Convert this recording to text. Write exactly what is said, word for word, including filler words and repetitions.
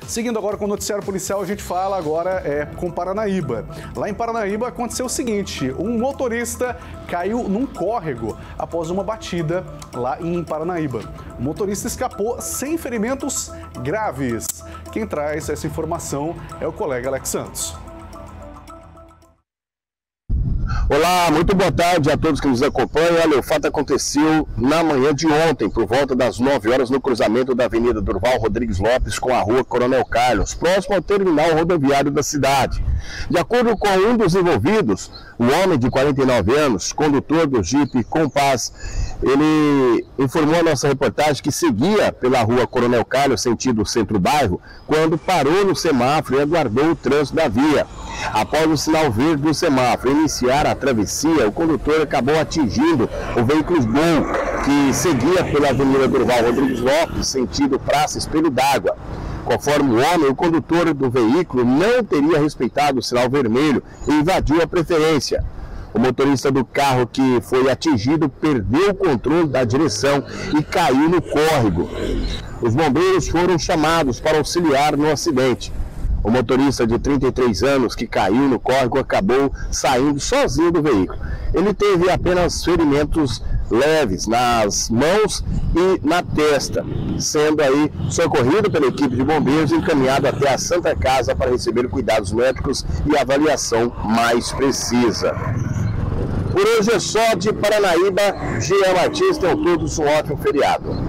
Seguindo agora com o noticiário policial, a gente fala agora é, com Paranaíba. Lá em Paranaíba aconteceu o seguinte, um motorista caiu num córrego após uma batida lá em Paranaíba. O motorista escapou sem ferimentos graves. Quem traz essa informação é o colega Alex Santos. Olá, muito boa tarde a todos que nos acompanham. Olha, o fato aconteceu na manhã de ontem, por volta das nove horas, no cruzamento da Avenida Durval Rodrigues Lopes com a Rua Coronel Carlos, próximo ao terminal rodoviário da cidade. De acordo com um dos envolvidos, o homem de quarenta e nove anos, condutor do Jeep Compass, ele informou a nossa reportagem que seguia pela Rua Coronel Carlos, sentido centro-bairro, quando parou no semáforo e aguardou o trânsito da via. Após o sinal verde do semáforo iniciar a travessia, o condutor acabou atingindo o veículo Gol, que seguia pela Avenida Durval Rodrigues Lopes, sentido Praça Espelho d'Água. Conforme o homem, o condutor do veículo não teria respeitado o sinal vermelho e invadiu a preferência. O motorista do carro que foi atingido perdeu o controle da direção e caiu no córrego. Os bombeiros foram chamados para auxiliar no acidente. O motorista de trinta e três anos que caiu no córrego acabou saindo sozinho do veículo. Ele teve apenas ferimentos leves nas mãos e na testa, sendo aí socorrido pela equipe de bombeiros e encaminhado até a Santa Casa para receber cuidados médicos e avaliação mais precisa. Por hoje é só de Paranaíba. Jean Martins, tenham todos um ótimo feriado.